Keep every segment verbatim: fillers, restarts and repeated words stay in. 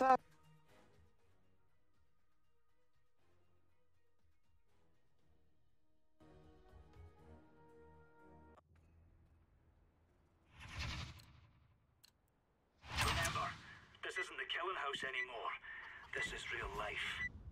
fuck? Remember, this isn't the killing house anymore. This is real life.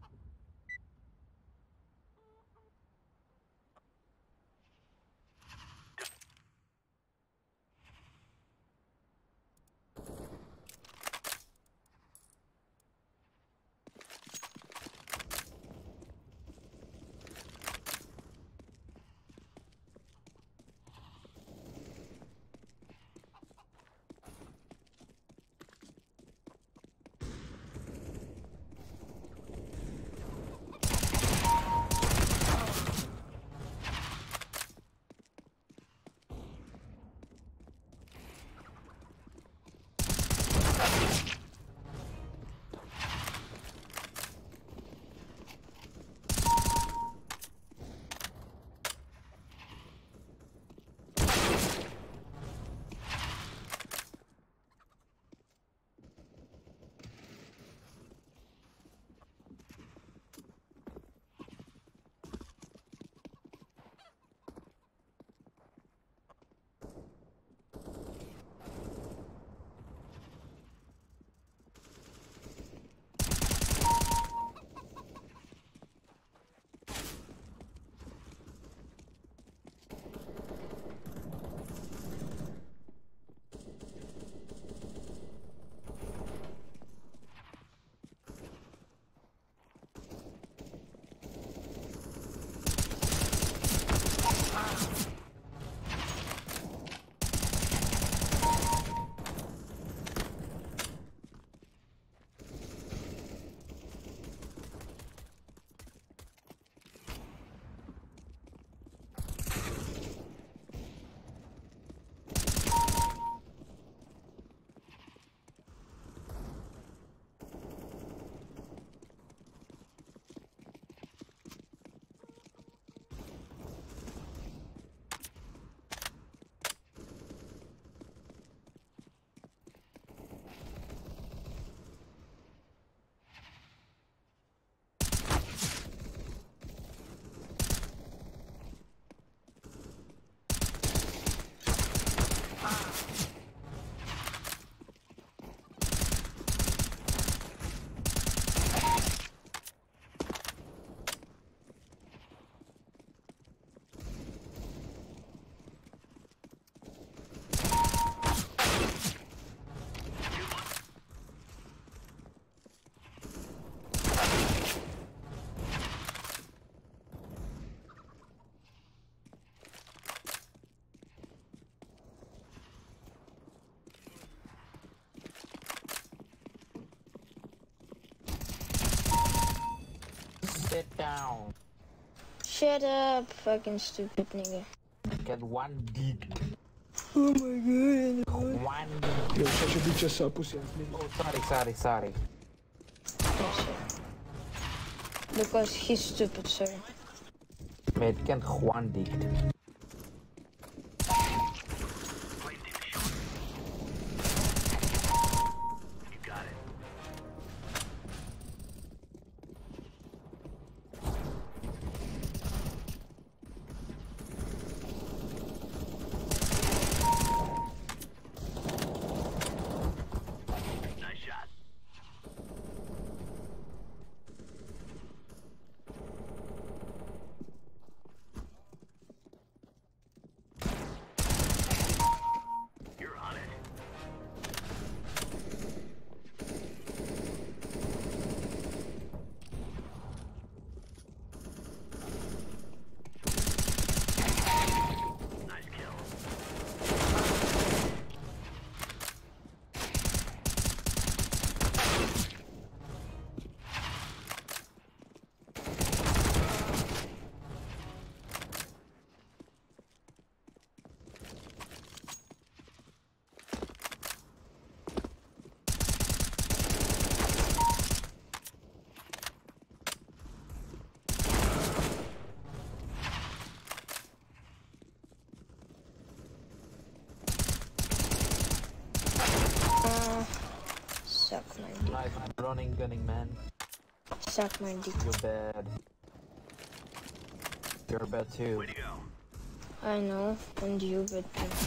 Sit down. Shut up, fucking stupid nigga. Get one dick. Oh my god. One Yo, dick. shut your bitch ass up, pussy ass nigga. Oh, sorry, sorry, sorry. Because he's stupid, sir. Mate, kent gewoon dick. You got it. Nice shot. Suck my dick. Nice running, gunning, man. Suck my dick. You're bad. You're bad too. Way to go. I know, and you, but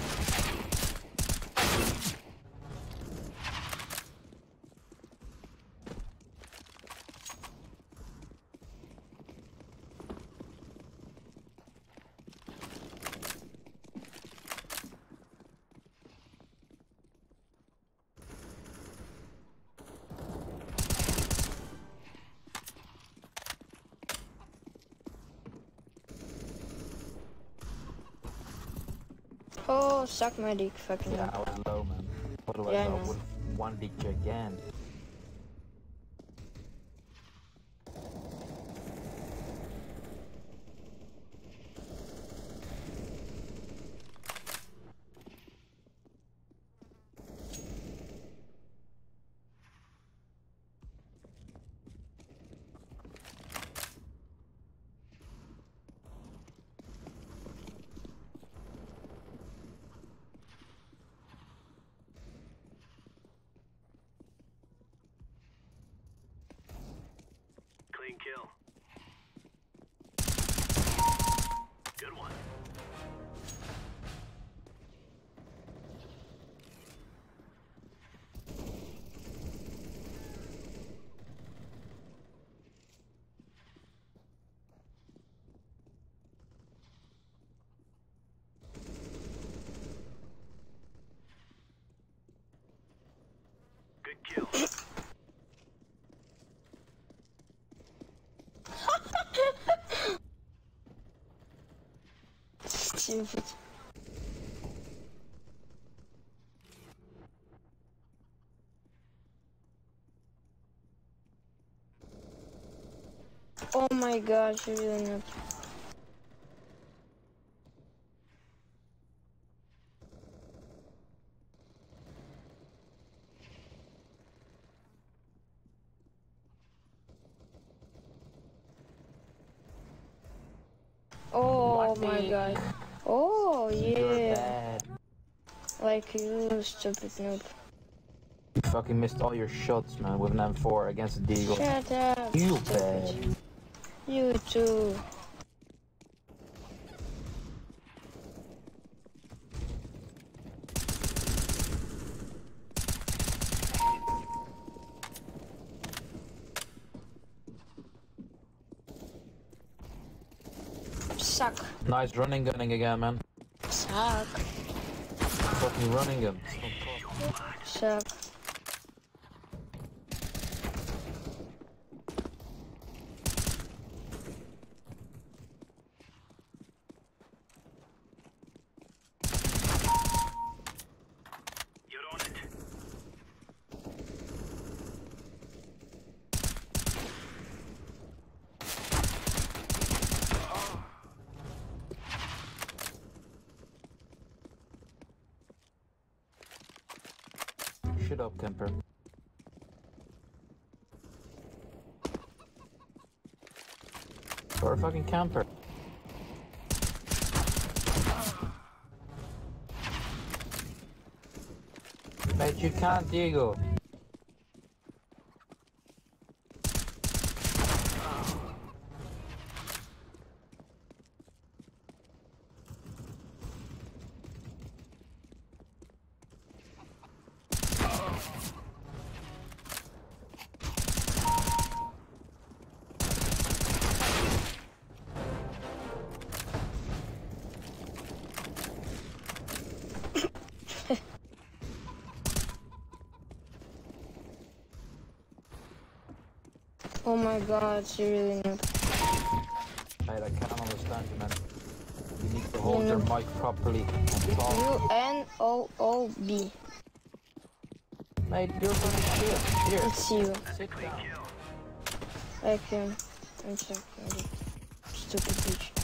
oh, suck my dick, fucking Yeah, up. I was low, man. Otherwise, Yeah, I I know. would one dick you again. Clean kill. Good one. Good kill. Stupid. Oh my gosh, you're really not. Oh my Lucky. god. Oh You're yeah. bad. Like you, stupid noob. You fucking missed all your shots, man, with an M four against the Deagle. Shut up. You stupid. bad. You too. Suck. Nice running, gunning again, man. Suck. Fucking running gun. Suck. You're on it. Shut up, camper. You're a fucking camper. Mate, you can't, Diego. Oh my god, you really noob. Mate, I can't understand you, man. You need to hold You your know- mic properly and talk. U N O O B. Mate, you're fucking shit. Here, It's you. sit down. Kill. Like him. I'm sorry. Stupid bitch.